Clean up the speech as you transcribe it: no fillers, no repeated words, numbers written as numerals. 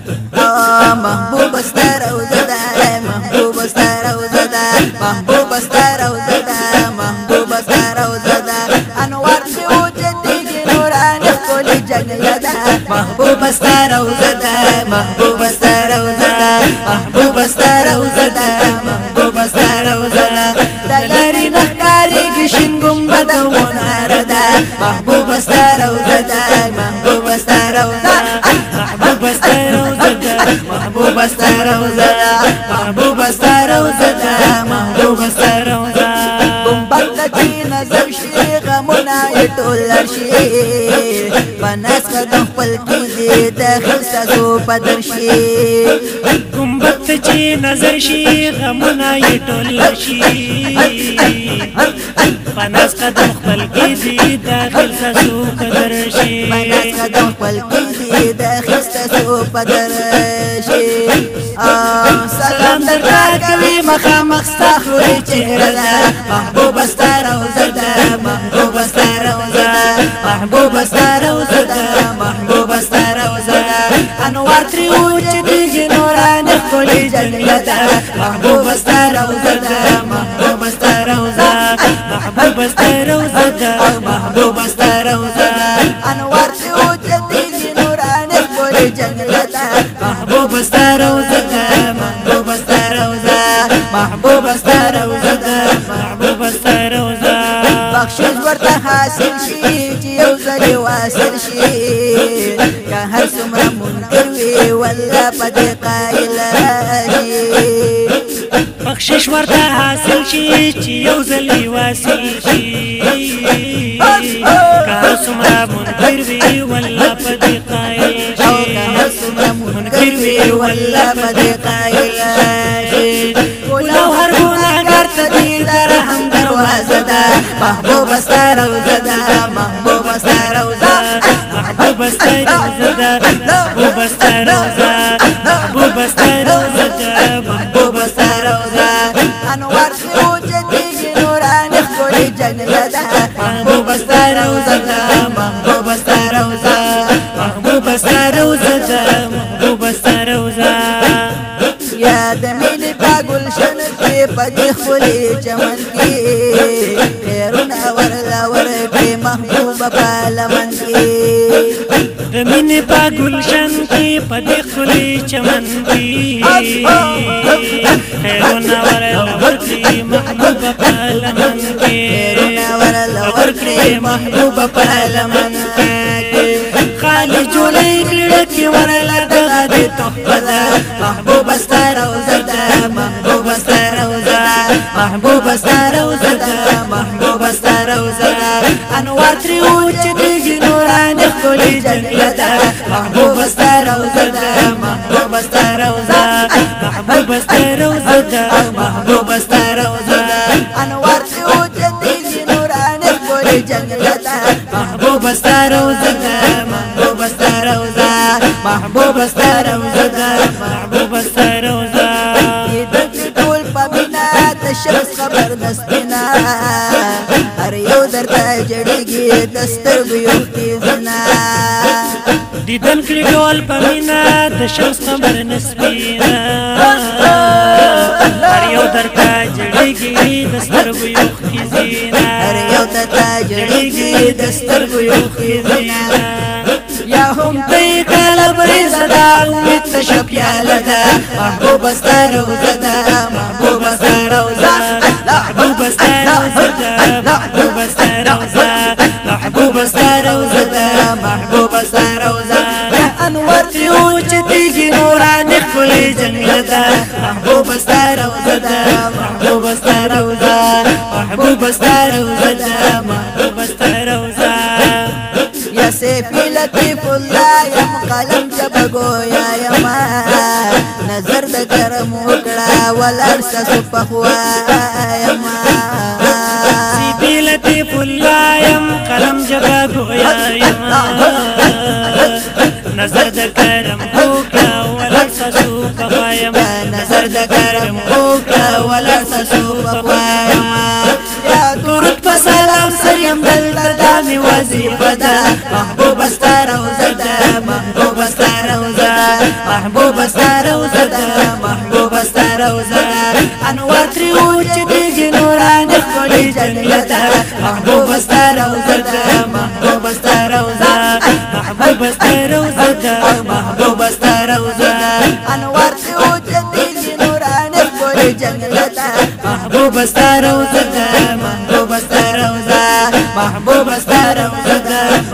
محبوب ستاره وزدا محبوب ستاره وزدا محبوب ستاره وزدا محبوب ستاره وزدا انوار سی وجدي نوران كل جنگلدا محبوب ستاره وزدا محبوب ستاره وزدا محبوب ستاره وزدا محبوب ستاره وزدا دلاري نخاري گشن گنبد وناردا محبوب ستاره وزدا محبوب ستاره وزدا محبوب ستاره وزدا محبوب ستاره وزدا محبوب ستاره وزدا محبوب ستاره وزدا گنبد چی نظر شي غمنا يټولر شي پناس قدم خپل کیږي داخل سازو پدر شي گنبد چی نظر شي غمنا يټولر شي پناس قدم خپل کیږي داخل سازو پدر شي پناس قدم خپل کیږي داخل سازو پدر شي سلام درته کوي مخامخ ستا خوري چهره ده محبوب ستاره وزدا محبوب ستاره وزدا محبوب ستاره وزدا محبوب ستاره وزدا انوار تری وجدي نوران خولي جنگلدا محبوب ستاره وزدا محبوب ستاره وزدا محبوب ستاره وزدا محبوب ستاره وزدا انوار تری وجدي نوران خولي جنگلدا محبوب ستاره وزدا محبوب ستاره وزدا محبوب ستاره وزدا محبوب ستاره وزدا بخشش ورته حاصل شي چې یو ځل واصل شي که هر څومره منکر وي والله پدې قایل راشي بخشش ورته حاصل شي چې یو ځل واصل شي که هر څومره منکر وي والله پدې قایل شي که هر څومره منکر وي والله پدې قایل راشي ولو هر ګناهګار ته دې درهم دروازه ده محبوب ستاره وزدا محبوب ستاره وزدا محبوب ستاره وزدا محبوب ستاره وزدا محبوب ستاره وزدا محبوب ستاره وزدا انوار سی وجدي نوران خولي جنگلدا محبوب ستاره وزدا محبوب ستاره وزدا محبوب ستاره وزدا محبوب ستاره وزدا یا د مینې په ګلشن کې پدې خولي چمن کې خیرونه ورلا ورکې محبوبه په لمن کې د مینې په ګلشن کې پدې خولي چمن کې خیرونه ورلا ورکې محبوبه په لمن کې خیرونه ورلا ورکې محبوبه په لمن کې خالي جوړې کړه کې ورلا دغه دې تحفه ده محبوب ستاره وزدا محبوب ستاره وزدا محبوب ستاره وزدا محبوب ستاره وزدا انوار تری وجدي نوران خولي جنگلدا محبوب ستاره وزدا محبوب ستاره وزدا محبوب ستاره وزدا محبوب ستاره وزدا انوار تری وجدي نوران خولي جنگلدا محبوب ستاره وزدا محبوب ستاره وزدا محبوب ستاره وزدا محبوب ستاره وزدا ټول پمینا د شمس خبر نستینا هر یو درته جړیږي د سترګو یو تیزنا دیدن کړي ټول پمینا د شمس خبر نسپینا هر یو درته جړیږي د سترګو یو تیزنا هر یو درته جړیږي د سترګو یو تیزنا یا هم تی قلب رزدا امید تشپیاله ده محبوب ستاره وزدا محبوب ستاره وزدا محبوب ستاره وزدا محبوب ستاره وزدا محبوب ستاره وزدا محبوب ستاره وزدا انوار تری وجدي نوران خولي جنگلدا محبوب ستاره وزدا محبوب ستاره وزدا محبوب ستاره وزدا محبوب ستاره وزدا یا سیفی لطیف الله یم قلم جب گویا یما نظر د کرم وکړه ولرسه سپخوا یما سیفی لطیف الله یم قلم جب گویا یما نظر د کرم وکړه ولرسه سپخوا یما نظر د کرم وکړه ولرسه سپخوا یما یا درود په سلام سر یم دلته دامي وظیفه ده محبوب ستاره وزدا محبوب ستاره وزدا محبوب ستروزه ده محبوب ستروزه انوار تري وجدي نوران خپل جنت محبوب ستروزه ده محبوب ستروزه محبوب ستروزه ده محبوب ستروزه انوار تري وجدي نوران خپل جنت محبوب ستروزه ده محبوب ستروزه محبوب ستروزه